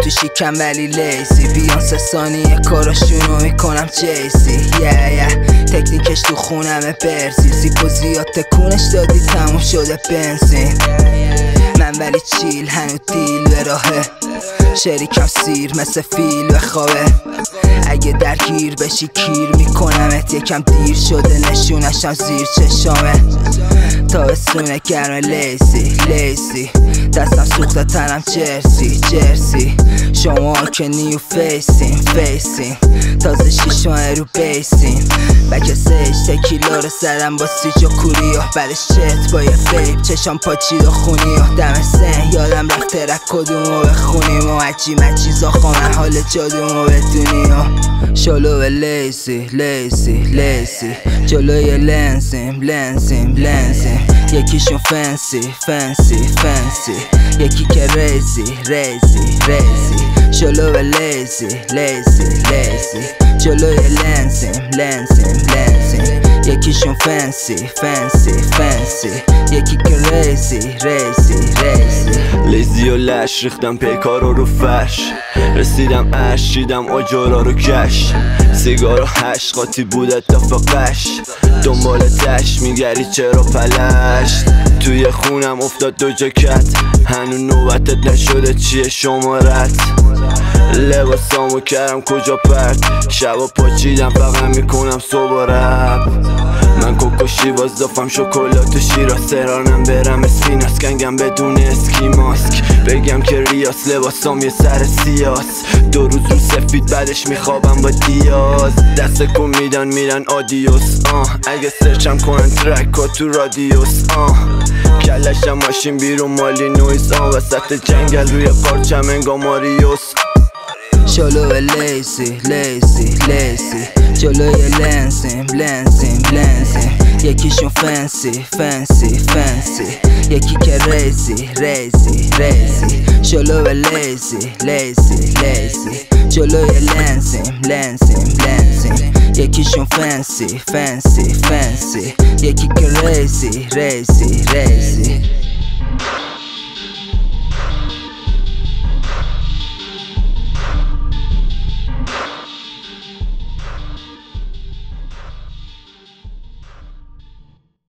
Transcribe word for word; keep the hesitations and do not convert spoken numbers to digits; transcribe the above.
تو شیکم ولی لیزی بیان سه ثانیه کاراشونو میکنم جیزی yeah, yeah. تکنیکش تو خونمه برزی زیپ و زیاد تکونش دادی تموم شده بنزین من ولی چیل هنو دیل به راهه شریکم سیر مثل فیل به خوابه اگه درگیر بشی کیر میکنمت یکم دیر شده نشونشم زیر چشامه تابستونه گرم لیزی لیزی دستم سوخته تنم جرسی جرسی شما که نیو فیسین فیسین تازه شیش ماه رو بیسین بک سیج تکیلا رو زدم با سیج و کوریو بعدش چت با یه فیب چشم پاچید و خونی و دم سن یادم رفت ترک کدومو بخونیم و عجی مچیزا خواهن حال جادومو بدونی و شلو لیزی لیزی لیزی جلوی لنزیم لنزیم لنزیم یکیشون فنسی فنسی فنسی یکی که ریزی ریزی ریزی شلو لیزی لیزی لیزی جلوی لنزیم لنزیم لنزیم یکیشون فنسی فنسی فنسی یکی که ریزی ریزی ریزی لیزی و لش ریختم پیکارو رو فرش رسیدم اش چیدم آجارا رو کش سیگار و هش قاطی بود اتفاقش دنبال تش میگری چرا پلشت توی خونم افتاد دو جاکت هنو نوبتت نشده چیه شمارت لباسامو کردم کجا پرت شبا پاچیدم فقط میکنم صبح و رب من کوکوشی وازدافم شکلات و شیراز تهرانم برم اسفیناس گنگم بدون اسکی ماسک بگم که ریاس لباسام یه سر سیاس دو روز رو سفید بعدش میخوابم با دیاز دست کن میدن میرن آدیوس آه اگه سرچم کنن ترک ها تو رادیوس آه کلشم ماشین بیرون مالی نویز آه وسط جنگل روی پارچم انگا ماریوس شلو لیزی لیزی لیزی جلوی لنزیم لنزیم لنزیم یکیشون فنسی فنسی فنسی یکی که ریزی ریزی ریزی شلو لیزی لیزی لیزی جلوی لنزیم لنزیم لنزیم یکیشون فنسی فنسی فنسی یکی که ریزی ریزی ریزی